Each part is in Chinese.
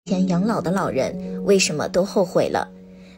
前养老的老人为什么都后悔了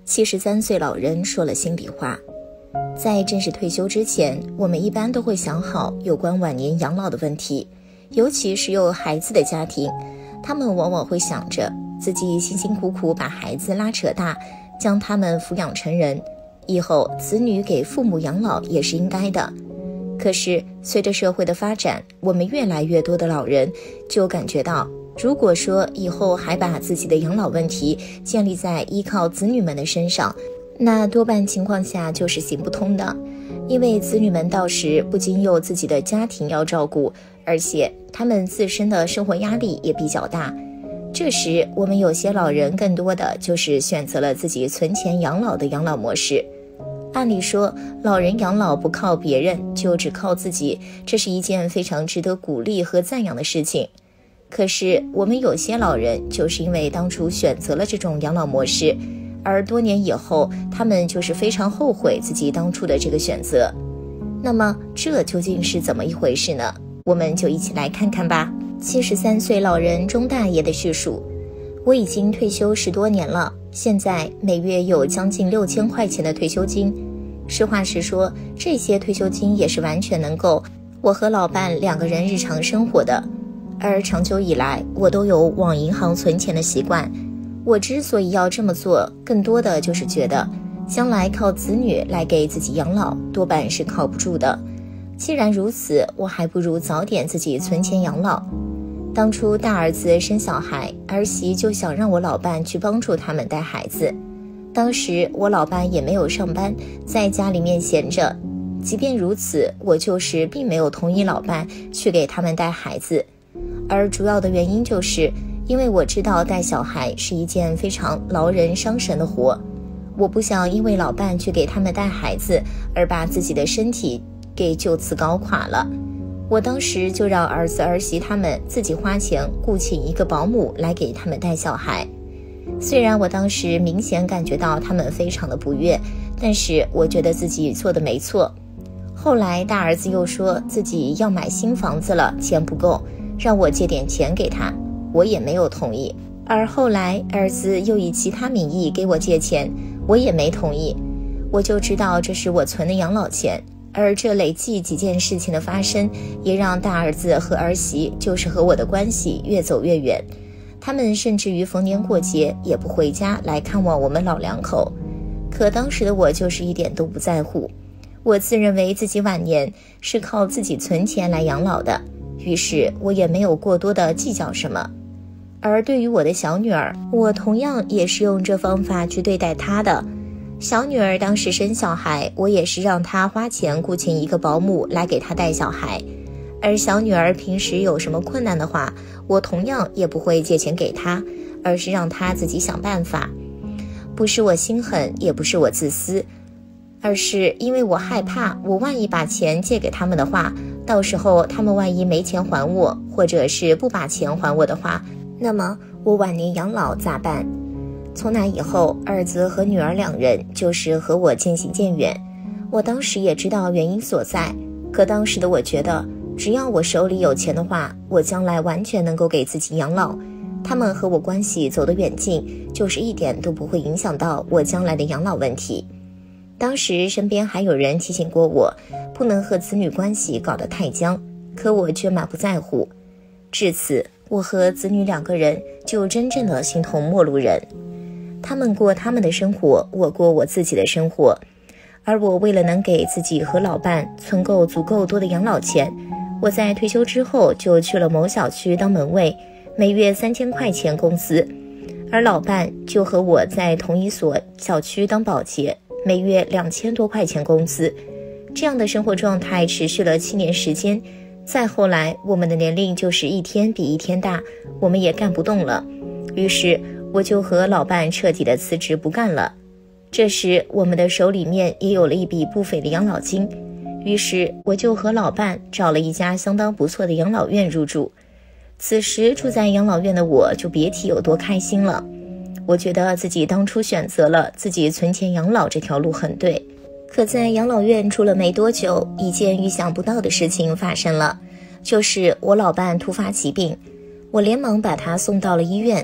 ？73岁老人说了心里话。在正式退休之前，我们一般都会想好有关晚年养老的问题，尤其是有孩子的家庭，他们往往会想着自己辛辛苦苦把孩子拉扯大，将他们抚养成人，以后子女给父母养老也是应该的。可是随着社会的发展，我们越来越多的老人就感觉到，如果说以后还把自己的养老问题建立在依靠子女们的身上，那多半情况下就是行不通的。因为子女们到时不仅有自己的家庭要照顾，而且他们自身的生活压力也比较大。这时我们有些老人更多的就是选择了自己存钱养老的养老模式。按理说，老人养老不靠别人，就只靠自己，这是一件非常值得鼓励和赞扬的事情。可是我们有些老人就是因为当初选择了这种养老模式，而多年以后他们就是非常后悔自己当初的这个选择。那么这究竟是怎么一回事呢？我们就一起来看看吧。73岁老人钟大爷的叙述：我已经退休10多年了，现在每月有将近6000块钱的退休金。实话实说，这些退休金也是完全能够我和老伴2个人日常生活的。而长久以来，我都有往银行存钱的习惯。我之所以要这么做，更多的就是觉得将来靠子女来给自己养老多半是靠不住的。既然如此，我还不如早点自己存钱养老。当初大儿子生小孩，儿媳就想让我老伴去帮助他们带孩子。当时我老伴也没有上班，在家里面闲着。即便如此，我就是并没有同意老伴去给他们带孩子。而主要的原因就是因为我知道带小孩是一件非常劳人伤神的活，我不想因为老伴去给他们带孩子而把自己的身体给就此搞垮了。我当时就让儿子儿媳他们自己花钱雇请一个保姆来给他们带小孩。虽然我当时明显感觉到他们非常的不悦，但是我觉得自己做的没错。后来大儿子又说自己要买新房子了，钱不够，让我借点钱给他，我也没有同意。而后来儿子又以其他名义给我借钱，我也没同意。我就知道这是我存的养老钱。而这累计几件事情的发生，也让大儿子和儿媳就是和我的关系越走越远。他们甚至于逢年过节也不回家来看望我们老两口。可当时的我就是一点都不在乎，我自认为自己晚年是靠自己存钱来养老的，于是我也没有过多的计较什么。而对于我的小女儿，我同样也是用这方法去对待她的。小女儿当时生小孩，我也是让她花钱雇请一个保姆来给她带小孩。而小女儿平时有什么困难的话，我同样也不会借钱给她，而是让她自己想办法。不是我心狠，也不是我自私，而是因为我害怕，我万一把钱借给他们的话，到时候他们万一没钱还我，或者是不把钱还我的话，那么我晚年养老咋办？从那以后，儿子和女儿2人就是和我渐行渐远。我当时也知道原因所在，可当时的我觉得，只要我手里有钱的话，我将来完全能够给自己养老。他们和我关系走得远近，就是一点都不会影响到我将来的养老问题。当时身边还有人提醒过我，不能和子女关系搞得太僵，可我却满不在乎。至此，我和子女2个人就真正的形同陌路人。他们过他们的生活，我过我自己的生活。而我为了能给自己和老伴存够足够多的养老钱，我在退休之后就去了某小区当门卫，每月3000块钱工资。而老伴就和我在同一所小区当保洁，每月2000多块钱工资。这样的生活状态持续了7年时间。再后来，我们的年龄就是一天比一天大，我们也干不动了，于是我就和老伴彻底的辞职不干了。这时我们的手里面也有了一笔不菲的养老金，于是我就和老伴找了一家相当不错的养老院入住。此时住在养老院的我就别提有多开心了。我觉得自己当初选择了自己存钱养老这条路很对。可在养老院住了没多久，一件预想不到的事情发生了，就是我老伴突发疾病，我连忙把他送到了医院。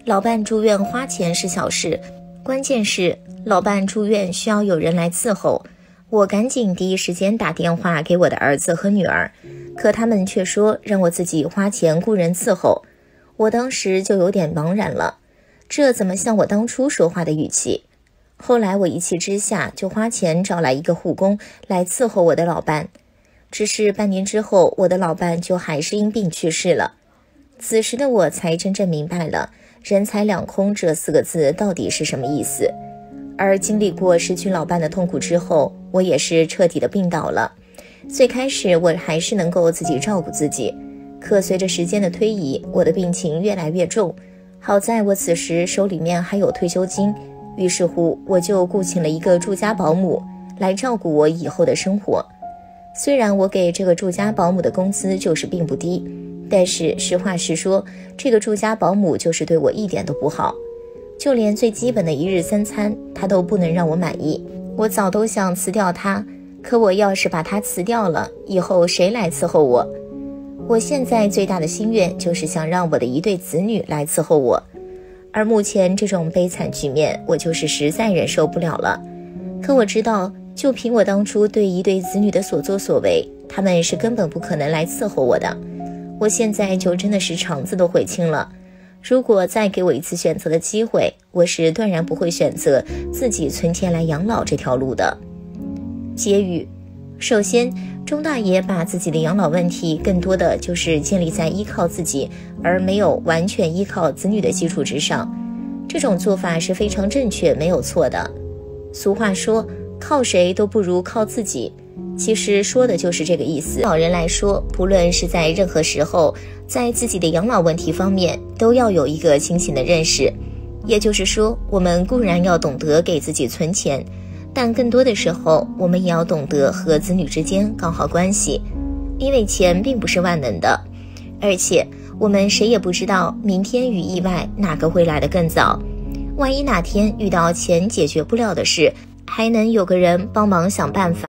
老伴住院花钱是小事，关键是老伴住院需要有人来伺候。我赶紧第一时间打电话给我的儿子和女儿，可他们却说让我自己花钱雇人伺候。我当时就有点茫然了，这怎么像我当初说话的语气？后来我一气之下就花钱找来一个护工来伺候我的老伴，只是半年之后，我的老伴就还是因病去世了。此时的我才真正明白了人财两空这4个字到底是什么意思。而经历过失去老伴的痛苦之后，我也是彻底的病倒了。最开始我还是能够自己照顾自己，可随着时间的推移，我的病情越来越重。好在我此时手里面还有退休金，于是乎我就雇请了一个住家保姆来照顾我以后的生活。虽然我给这个住家保姆的工资就是并不低，但是实话实说，这个住家保姆就是对我一点都不好，就连最基本的1日3餐她都不能让我满意。我早都想辞掉她，可我要是把她辞掉了，以后谁来伺候我？我现在最大的心愿就是想让我的一对子女来伺候我，而目前这种悲惨局面，我就是实在忍受不了了。可我知道，就凭我当初对一对子女的所作所为，他们是根本不可能来伺候我的。我现在就真的是肠子都悔青了。如果再给我一次选择的机会，我是断然不会选择自己存钱来养老这条路的。结语：首先，钟大爷把自己的养老问题更多的就是建立在依靠自己，而没有完全依靠子女的基础之上。这种做法是非常正确，没有错的。俗话说，靠谁都不如靠自己，其实说的就是这个意思。老人来说，不论是在任何时候，在自己的养老问题方面都要有一个清醒的认识。也就是说，我们固然要懂得给自己存钱，但更多的时候我们也要懂得和子女之间搞好关系，因为钱并不是万能的，而且我们谁也不知道明天与意外哪个会来得更早。万一哪天遇到钱解决不了的事，还能有个人帮忙想办法。